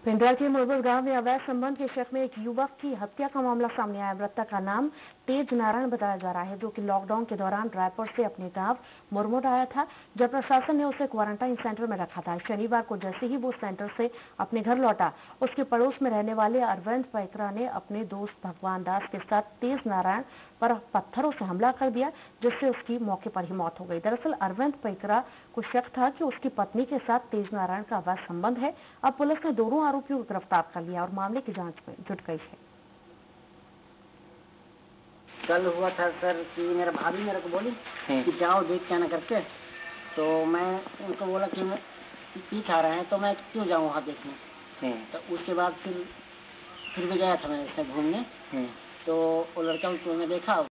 पेंड्रा के मुरबल गांव में अवैध संबंध के शक में एक युवक की हत्या का मामला सामने आया। मृतक का नाम तेज नारायण बताया जा रहा है, जो कि लॉकडाउन के दौरान रायपुर से अपने गांव मुरमुर आया था, जब प्रशासन ने उसे क्वारंटाइन सेंटर में रखा था। शनिवार को जैसे ही वो सेंटर से अपने घर लौटा, उसके पड़ोस में रहने वाले अरविंद पैकरा ने अपने दोस्त भगवान दास के साथ तेज नारायण पर पत्थरों से हमला कर दिया, जिससे उसकी मौके पर ही मौत हो गई। दरअसल अरविंद पैकरा को शक था कि उसकी पत्नी के साथ तेज नारायण का अवैध संबंध है। अब पुलिस ने दोनों आरोपियों को गिरफ्तार कर लिया और मामले की जांच में जुट गई है। कल हुआ था सर कि मेरा भाभी मेरे को बोली कि जाओ देख के आना करके, तो मैं उनको बोला कि मैं पीछे आ रहे हैं तो मैं क्यों जाऊँ वहाँ देखने। तो उसके बाद फिर भी गया था मैं ऐसे घूमने, तो वो लड़का उसको मैं देखा।